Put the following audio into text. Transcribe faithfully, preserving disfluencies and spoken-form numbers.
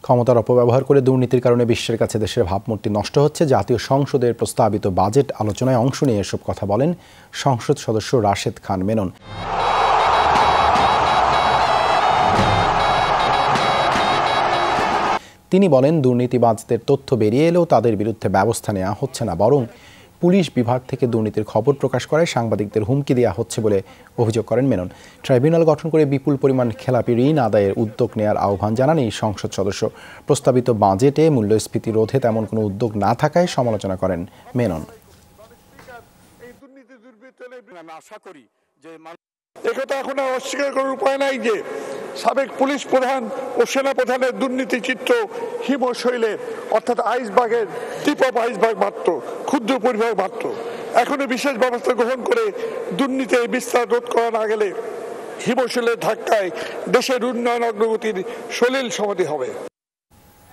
ক্ষমতার অপব্যবহার করে দুর্নীতির কারণে বিশ্বের কাছে দেশের ভাবমূর্তি নষ্ট হচ্ছে। জাতীয় সংসদের প্রস্তাবিত বাজেট আলোচনায় অংশ নিয়ে এসব কথা বলেন সংসদ সদস্য রাশেদ খান মেনন। তিনি বলেন, দুর্নীতিবাজদের তথ্য বেরিয়ে এলেও তাদের বিরুদ্ধে ব্যবস্থা নেওয়া হচ্ছে না, বরং পুলিশ বিভাগ থেকে দুর্নীতির খবর প্রকাশ করায় সাংবাদিকদের হুমকি দেওয়া হচ্ছে বলে অভিযোগ করেন মেনন। ট্রাইব্যুনাল গঠন করে বিপুল পরিমাণ খেলাপি ঋণ আদায়ের উদ্যোগ নেওয়ার আহ্বান জানান এই সংসদ সদস্য। প্রস্তাবিত বাজেটে মূল্যস্ফীতি রোধে তেমন কোনো উদ্যোগ না থাকায় সমালোচনা করেন মেনন। একথা এখন আর অস্বীকার করার উপায় নাই যে সাবেক পুলিশ প্রধান ও সেনা প্রধানের দুর্নীতি চিত্র হিমশৈলের অর্থাৎ আইসবার্গের টিপ অফ আইসবার্গ মাত্র, ক্ষুদ্র পরিভাগ মাত্র। এখনো বিশেষ ব্যবস্থা গ্রহণ করে দুর্নীতি বিস্তার রোধ করা না গেলে হিমশৈলের ধাক্কায় দেশের উন্নয়ন অগ্রগতির সলিল সমাধি হবে।